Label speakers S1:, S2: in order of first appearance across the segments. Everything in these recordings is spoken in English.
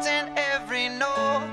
S1: thoughts and every note.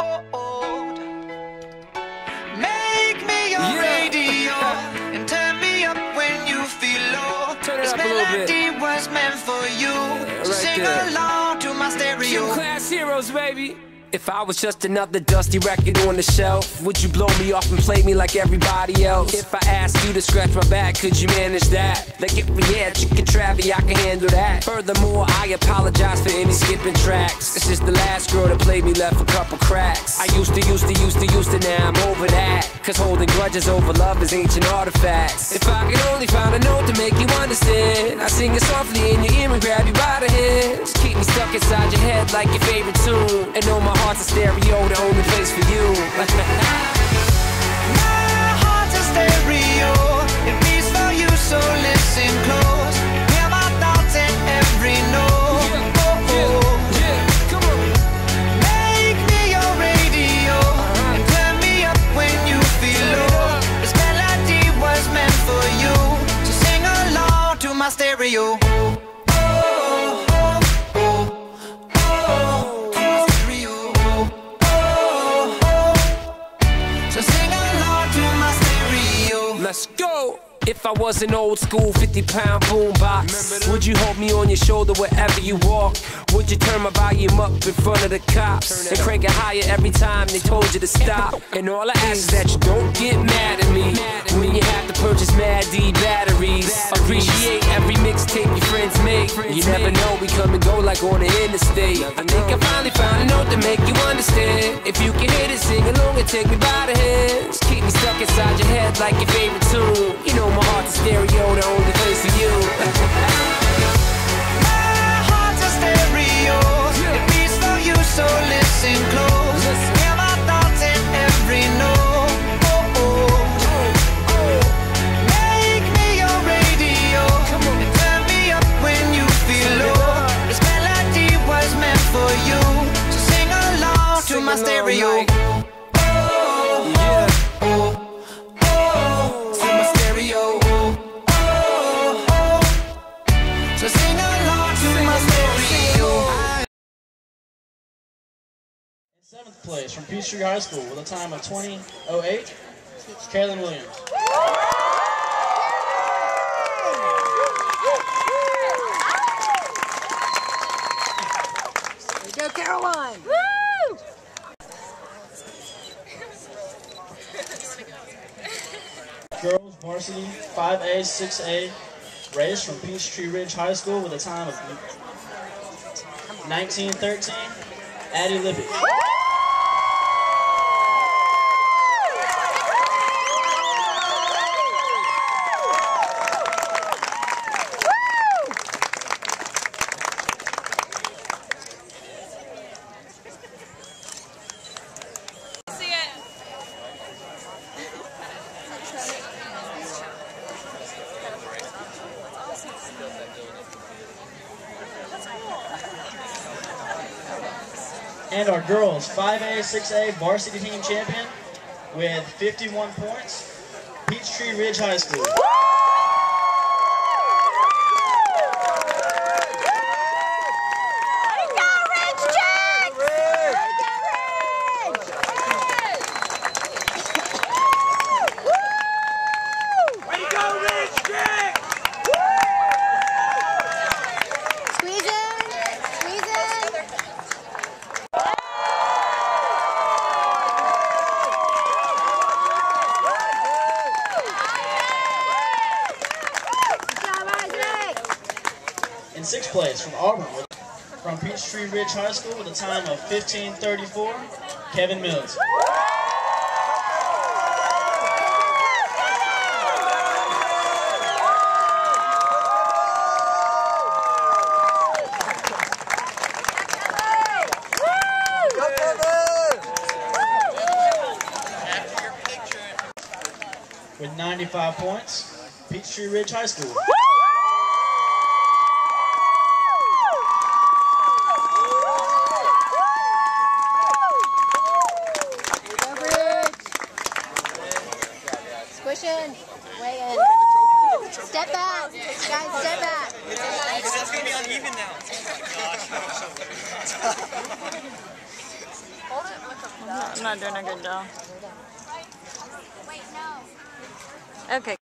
S1: Make me your radio and turn me up when you feel low. This melody was meant for you, so sing along to my stereo.
S2: Class heroes, baby. If I was just another dusty record on the shelf, would you blow me off and play me like everybody else? If I asked you to scratch my back, could you manage that? Like if we had chicken Travie, I can handle that. Furthermore, I apologize for any skipping tracks. This is the last girl that played me, left a couple cracks. I used to, now I'm over that. Cause holding grudges over love is ancient artifacts. If I could only find a note to make you understand, I sing it softly in your ear and grab you by the hands. Keep me stuck inside your head like your favorite tune, and know my heart's a stereo, the only place for you.
S1: My heart's a stereo, it beats for you, so listen close. Hear my thoughts in every note.
S2: Come on.
S1: Make me your radio and turn me up when you feel low. This melody was meant for you, so sing along to my stereo.
S2: Let's go! If I was an old school 50-pound boombox, would you hold me on your shoulder wherever you walk? Would you turn my volume up in front of the cops and crank it higher every time they told you to stop? And all I ask is that you don't get mad at me when you have to purchase Mad D batteries. Appreciate every mixtape your friends make. You never know, we come and go like on the interstate. I think I finally found a note to make you understand. If you can hit it, sing along and take me by the hands. Keep me stuck inside your head like your favorite tune. You know my heart's a stereo, the only place for you.
S1: My heart's a stereo, it beats for you, so listen close. Hear my thoughts in every note. Make me your radio and turn me up when you feel low. This melody was meant for you, so sing along to my stereo. So sing along to my stereo.
S3: In 7th place from Peachtree High School with a time of 20:08, Kaylin Williams.
S4: There you go, Caroline. Woo!
S3: Girls varsity 5A, 6A race from Peachtree Ridge High School with a time of 19:13, Addie Libby. And our girls 5A, 6A varsity team champion with 51 points, Peachtree Ridge High School. In 6th place from Auburn, from Peachtree Ridge High School with a time of 15:34, Kevin Mills. With 95 points, Peachtree Ridge High School.
S4: Push in, way in. Step back, guys, step back.
S5: It's going to be uneven now. not doing a good job.
S4: Wait, no.
S5: Okay.